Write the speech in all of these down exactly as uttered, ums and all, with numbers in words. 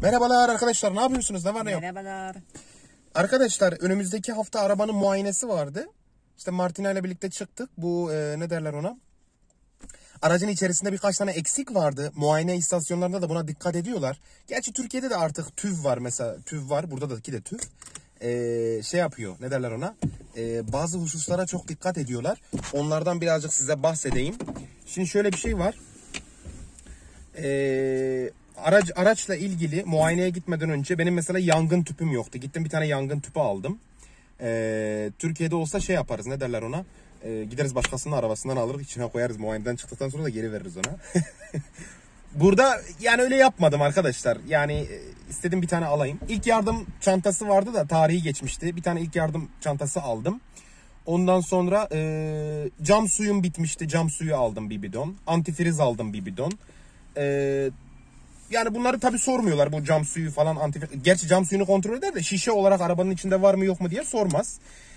Merhabalar arkadaşlar, ne yapıyorsunuz? Ne var ne yok? Merhabalar. Arkadaşlar önümüzdeki hafta arabanın muayenesi vardı. İşte Martina ile birlikte çıktık. Bu e, ne derler ona? Aracın içerisinde birkaç tane eksik vardı. Muayene istasyonlarında da buna dikkat ediyorlar. Gerçi Türkiye'de de artık TÜV var mesela. TÜV var. Buradaki de TÜV. Ee, şey yapıyor. Ne derler ona? Ee, bazı hususlara çok dikkat ediyorlar. Onlardan birazcık size bahsedeyim. Şimdi şöyle bir şey var. Eee... Araç, araçla ilgili muayeneye gitmeden önce benim mesela yangın tüpüm yoktu. Gittim bir tane yangın tüpü aldım. Ee, Türkiye'de olsa şey yaparız, ne derler ona? Ee, gideriz başkasının arabasından alırız, içine koyarız, muayeneden çıktıktan sonra da geri veririz ona. Burada yani öyle yapmadım arkadaşlar. Yani istedim bir tane alayım. İlk yardım çantası vardı da tarihi geçmişti. Bir tane ilk yardım çantası aldım. Ondan sonra e, cam suyum bitmişti. Cam suyu aldım bir bidon. Antifriz aldım bir bidon. Eee Yani bunları tabii sormuyorlar, bu cam suyu falan, antifriz. Gerçi cam suyunu kontrol eder de şişe olarak arabanın içinde var mı yok mu diye sormaz.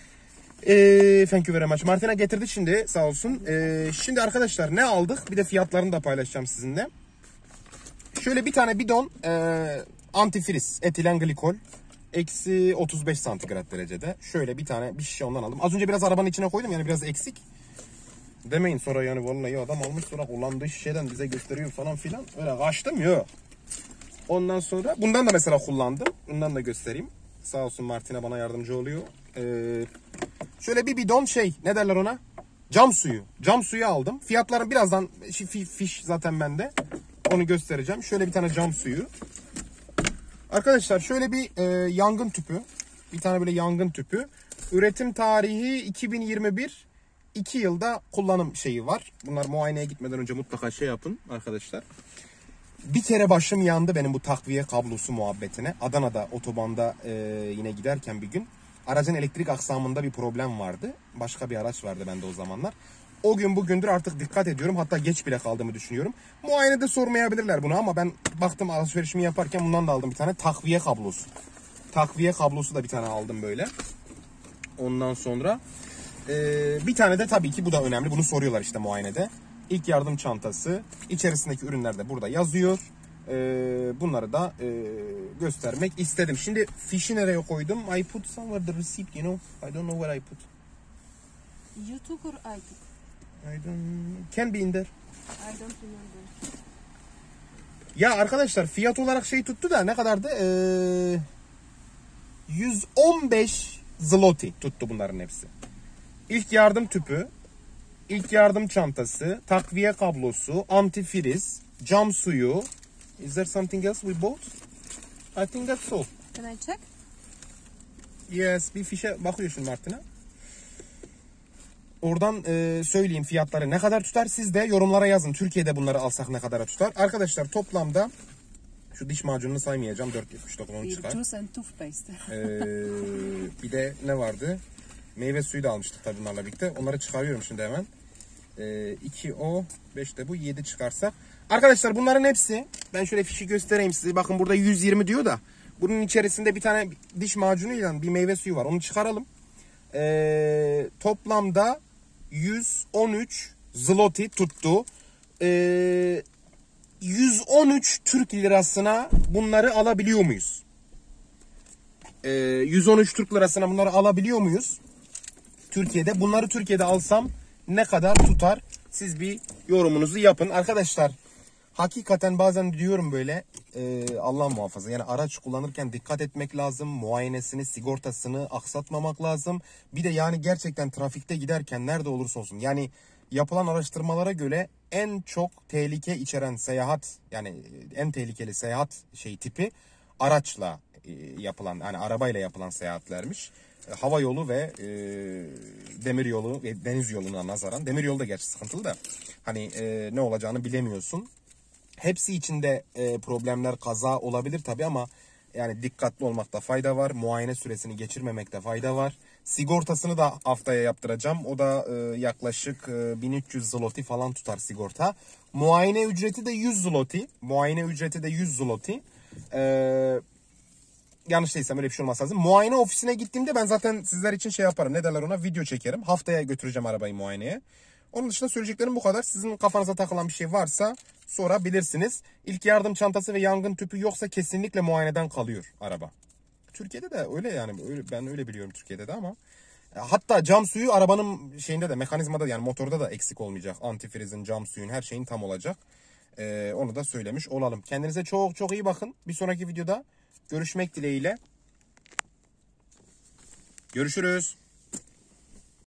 Ee, thank you very much. Martina getirdi şimdi, sağ olsun. Ee, şimdi arkadaşlar ne aldık? Bir de fiyatlarını da paylaşacağım sizinle. Şöyle bir tane bidon e, antifriz, etilen glikol. Eksi otuz beş santigrat derecede. Şöyle bir tane bir şişe ondan aldım. Az önce biraz arabanın içine koydum, yani biraz eksik. Demeyin sonra yani vallahi adam almış sonra kullandığı şişeden bize gösteriyor falan filan. Öyle kaçtım yok. Ondan sonra bundan da mesela kullandım. Bundan da göstereyim. Sağ olsun Martina bana yardımcı oluyor. Ee, şöyle bir bidon şey, ne derler ona? Cam suyu. Cam suyu aldım. Fiyatları birazdan fiş zaten bende. Onu göstereceğim. Şöyle bir tane cam suyu. Arkadaşlar şöyle bir e, yangın tüpü. Bir tane böyle yangın tüpü. Üretim tarihi iki bin yirmi bir. iki yılda kullanım şeyi var. Bunlar muayeneye gitmeden önce mutlaka şey yapın arkadaşlar. Bir kere başım yandı benim bu takviye kablosu muhabbetine. Adana'da otobanda e, yine giderken bir gün aracın elektrik aksamında bir problem vardı. Başka bir araç vardı bende o zamanlar. O gün bugündür artık dikkat ediyorum. Hatta geç bile kaldığımı düşünüyorum. Muayenede sormayabilirler bunu ama ben baktım alışverişimi yaparken bundan da aldım bir tane takviye kablosu. Takviye kablosu da bir tane aldım böyle. Ondan sonra Ee, bir tane de tabii ki bu da önemli. Bunu soruyorlar işte muayenede. İlk yardım çantası. İçerisindeki ürünler de burada yazıyor. Ee, bunları da e, göstermek istedim. Şimdi fişi nereye koydum? I put somewhere the receipt, you know. I don't know where I put. You took or I took? I don't... Can be in there. I don't remember. Ya arkadaşlar fiyat olarak şey tuttu da ne kadardı? Ee, yüz on beş zloty tuttu bunların hepsi. İlk yardım tüpü, ilk yardım çantası, takviye kablosu, antifriz, cam suyu. Is there something else we bought? I think that's all. Can I check? Yes, bir fişe bakıyor şimdi Martina. Oradan e, söyleyeyim fiyatları ne kadar tutar, siz de yorumlara yazın. Türkiye'de bunları alsak ne kadara tutar? Arkadaşlar toplamda şu diş macununu saymayacağım, dört yetmiş dokuz onu çıkar. Juice and toothpaste. ee, bir de ne vardı? Meyve suyu da almıştık tabii bunlarla birlikte. Onları çıkarıyorum şimdi hemen. Ee, iki o, beş de bu, yedi çıkarsak. Arkadaşlar bunların hepsi, ben şöyle fişi göstereyim size. Bakın burada yüz yirmi diyor da. Bunun içerisinde bir tane diş macunuyla bir meyve suyu var. Onu çıkaralım. Ee, toplamda yüz on üç zloty tuttu. Ee, yüz on üç Türk lirasına bunları alabiliyor muyuz? Ee, yüz on üç Türk lirasına bunları alabiliyor muyuz? Türkiye'de. Bunları Türkiye'de alsam ne kadar tutar? Siz bir yorumunuzu yapın. Arkadaşlar hakikaten bazen diyorum böyle e, Allah muhafaza. Yani araç kullanırken dikkat etmek lazım. Muayenesini, sigortasını aksatmamak lazım. Bir de yani gerçekten trafikte giderken nerede olursa olsun. Yani yapılan araştırmalara göre en çok tehlike içeren seyahat, yani en tehlikeli seyahat şey tipi araçla e, yapılan, yani arabayla yapılan seyahatlermiş. Hava yolu ve e, demir yolu ve deniz yoluna nazaran. Demir yolu da gerçi sıkıntılı da hani e, ne olacağını bilemiyorsun. Hepsi içinde e, problemler, kaza olabilir tabii ama yani dikkatli olmakta fayda var. Muayene süresini geçirmemekte fayda var. Sigortasını da haftaya yaptıracağım. O da e, yaklaşık e, bin üç yüz zloty falan tutar sigorta. Muayene ücreti de yüz zloty. Muayene ücreti de yüz zloty. Eee Yanlış değilsem öyle bir şey olmaz lazım. Muayene ofisine gittiğimde ben zaten sizler için şey yaparım. Ne derler ona? Video çekerim. Haftaya götüreceğim arabayı muayeneye. Onun dışında söyleyeceklerim bu kadar. Sizin kafanıza takılan bir şey varsa sorabilirsiniz. İlk yardım çantası ve yangın tüpü yoksa kesinlikle muayeneden kalıyor araba. Türkiye'de de öyle yani. Öyle, ben öyle biliyorum Türkiye'de de ama. Hatta cam suyu arabanın şeyinde de, mekanizmada yani motorda da eksik olmayacak. Antifrizin, cam suyun, her şeyin tam olacak. Ee, onu da söylemiş olalım. Kendinize çok çok iyi bakın. Bir sonraki videoda görüşmek dileğiyle. Görüşürüz.